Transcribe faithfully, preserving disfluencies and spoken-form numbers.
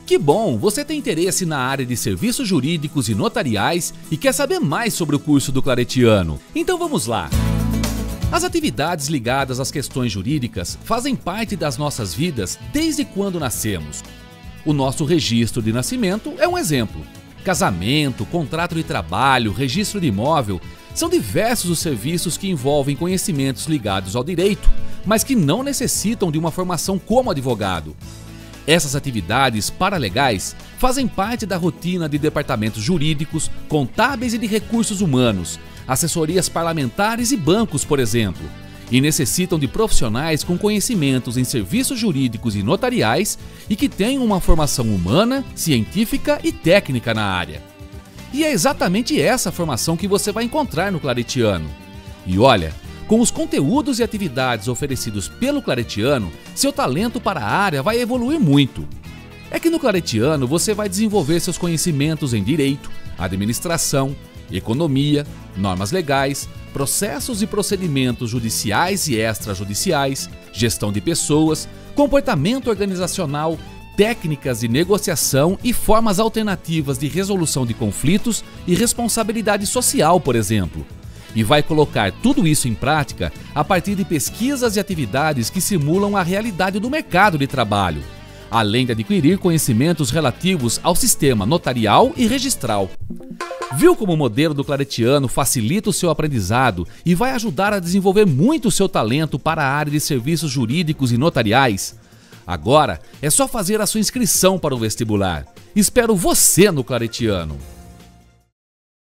Que bom, você tem interesse na área de serviços jurídicos e notariais e quer saber mais sobre o curso do Claretiano. Então vamos lá! As atividades ligadas às questões jurídicas fazem parte das nossas vidas desde quando nascemos. O nosso registro de nascimento é um exemplo. Casamento, contrato de trabalho, registro de imóvel, são diversos os serviços que envolvem conhecimentos ligados ao direito, mas que não necessitam de uma formação como advogado. Essas atividades paralegais fazem parte da rotina de departamentos jurídicos, contábeis e de recursos humanos, assessorias parlamentares e bancos, por exemplo, e necessitam de profissionais com conhecimentos em serviços jurídicos e notariais e que tenham uma formação humana, científica e técnica na área. E é exatamente essa formação que você vai encontrar no Claretiano. E olha, com os conteúdos e atividades oferecidos pelo Claretiano, seu talento para a área vai evoluir muito. É que no Claretiano você vai desenvolver seus conhecimentos em direito, administração, economia, normas legais, processos e procedimentos judiciais e extrajudiciais, gestão de pessoas, comportamento organizacional, técnicas de negociação e formas alternativas de resolução de conflitos e responsabilidade social, por exemplo. E vai colocar tudo isso em prática a partir de pesquisas e atividades que simulam a realidade do mercado de trabalho, além de adquirir conhecimentos relativos ao sistema notarial e registral. Viu como o modelo do Claretiano facilita o seu aprendizado e vai ajudar a desenvolver muito o seu talento para a área de serviços jurídicos e notariais? Agora é só fazer a sua inscrição para o vestibular. Espero você no Claretiano!